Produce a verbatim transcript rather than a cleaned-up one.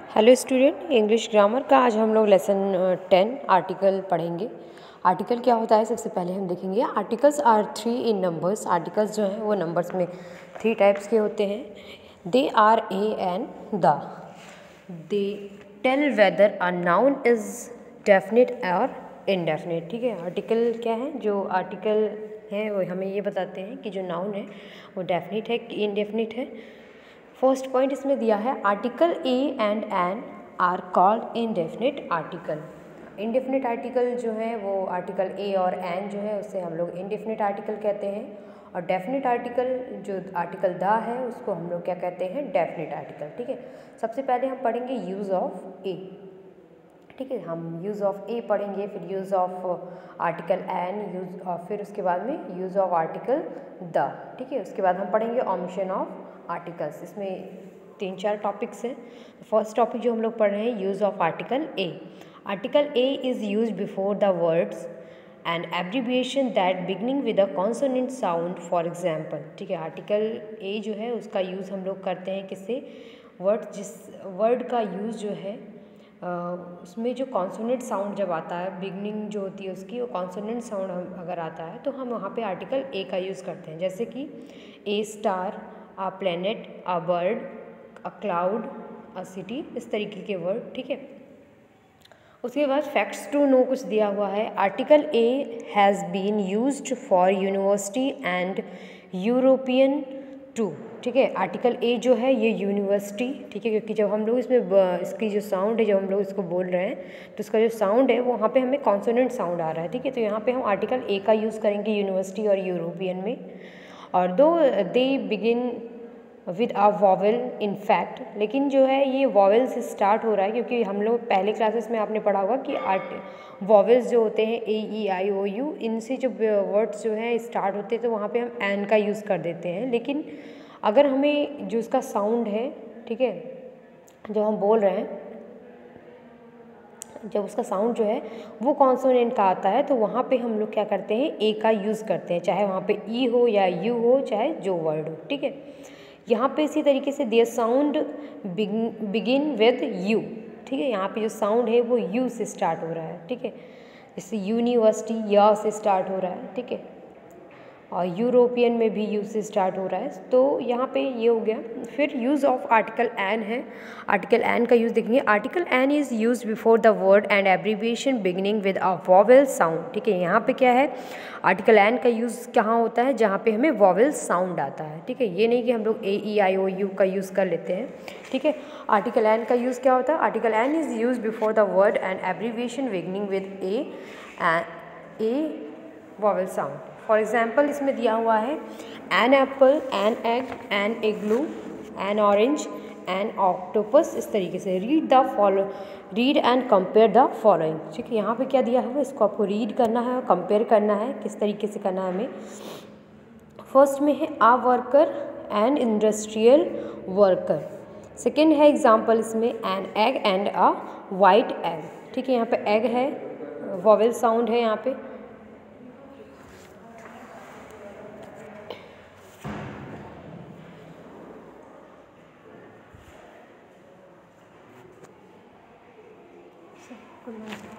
Hello student, English grammar का आज हम लोग लेसन टेन आर्टिकल पढ़ेंगे। आर्टिकल क्या होता है सबसे पहले हम देखेंगे। Articles are three in numbers. Articles जो हैं वो नंबर्स में थ्री टाइप्स के होते हैं। They are A and the. They tell whether a noun is definite और इनडेफिनेट। ठीक है, आर्टिकल क्या है, जो आर्टिकल हैं वो हमें ये बताते हैं कि जो नाउन है वो डेफिनेट है कि इनडेफिनेट है। फर्स्ट पॉइंट इसमें दिया है, article A and an are called indefinite article. Indefinite article जो है वो आर्टिकल ए और एन जो है उससे हम लोग इनडेफिनिट आर्टिकल कहते हैं, और डेफिनिट आर्टिकल जो आर्टिकल द है उसको हम लोग क्या कहते हैं, डेफिनिट आर्टिकल। ठीक है, सबसे पहले हम पढ़ेंगे यूज़ ऑफ ए। ठीक है, हम यूज़ ऑफ ए पढ़ेंगे, फिर use of article an, use और फिर उसके बाद में यूज़ ऑफ आर्टिकल द। ठीक है, उसके बाद हम पढ़ेंगे ओमिशन ऑफ आर्टिकल्स। इसमें तीन चार टॉपिक्स हैं। फर्स्ट टॉपिक जो हम लोग पढ़ रहे हैं, use of article a. Article a is used before the words and abbreviation that beginning with a consonant sound, for example. ठीक है, आर्टिकल ए जो है उसका यूज़ हम लोग करते हैं किससे, वर्ड जिस वर्ड का यूज़ जो है Uh, उसमें जो कॉन्सोनेंट साउंड जब आता है, बिगनिंग जो होती है उसकी, वो कॉन्सोनेंट साउंड हम अगर आता है तो हम वहाँ पे आर्टिकल ए का यूज़ करते हैं। जैसे कि a star, a planet, a bird, a cloud, a city, इस तरीके के वर्ड। ठीक है, उसके बाद फैक्ट्स टू नो कुछ दिया हुआ है। Article a has been used for university and European too. ठीक है, आर्टिकल ए जो है ये यूनिवर्सिटी, ठीक है, क्योंकि जब हम लोग इसमें इसकी जो साउंड है, जब हम लोग इसको बोल रहे हैं तो इसका जो साउंड है वो वहाँ पे हमें कॉन्सोनेंट साउंड आ रहा है। ठीक है, तो यहाँ पे हम आर्टिकल ए का यूज़ करेंगे यूनिवर्सिटी और यूरोपियन में। और though they begin with a vowel in fact, लेकिन जो है ये वॉवेल से स्टार्ट हो रहा है, क्योंकि हम लोग पहले क्लासेस में आपने पढ़ा होगा कि आर्ट वॉवेल्स जो होते हैं ए ई आई ओ यू, इनसे जो वर्ड्स जो हैं स्टार्ट होते हैं तो वहाँ पे हम एन का यूज़ कर देते हैं। लेकिन अगर हमें जो इसका साउंड है, ठीक है, जो हम बोल रहे हैं, जब उसका साउंड जो है वो कॉन्सोनेंट का आता है तो वहाँ पे हम लोग क्या करते हैं, ए का यूज़ करते हैं, चाहे वहाँ पे ई हो या यू हो, चाहे जो वर्ड हो। ठीक है, यहाँ पे इसी तरीके से their sound begin with U. ठीक है, यहाँ पे जो साउंड है वो यू से स्टार्ट हो रहा है। ठीक है, जैसे यूनिवर्सिटी या से स्टार्ट हो रहा है। ठीक है, और यूरोपियन में भी यूज से स्टार्ट हो रहा है, तो यहाँ पे ये हो गया। फिर यूज़ ऑफ आर्टिकल एन है। आर्टिकल एन का यूज़ देखेंगे। Article an is used before the word and abbreviation beginning with a vowel sound. ठीक है, यहाँ पे क्या है, आर्टिकल एन का यूज़ कहाँ होता है, जहाँ पे हमें वॉवेल साउंड आता है। ठीक है, ये नहीं कि हम लोग ए ई आई ओ यू का यूज़ कर लेते हैं। ठीक है, आर्टिकल एन का यूज़ क्या होता है, article an is used before the word and abbreviation beginning with a a vowel sound. For example इसमें दिया हुआ है, an apple, an egg, an igloo, an orange, an octopus, इस तरीके से। Read the follow read and compare the following. ठीक है, यहाँ पे क्या दिया है, इसको आपको रीड करना है और कंपेयर करना है। किस तरीके से करना है हमें, फर्स्ट में है a worker, an industrial worker. Second है एग्जाम्पल इसमें, an egg and a white egg. ठीक है, यहाँ पे एग है, वॉवेल साउंड है यहाँ पे। Good morning.